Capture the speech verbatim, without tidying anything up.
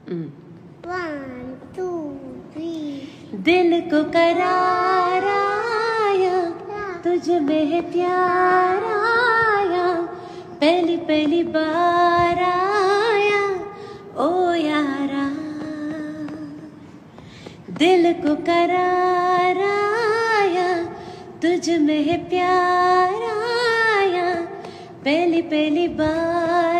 One two three. दिल को करार आया, तुझ में है प्यार आया, पहली पहली बार आया ओ यारा। दिल को करार आया, तुझ में है प्यार आया, पहली पहली बार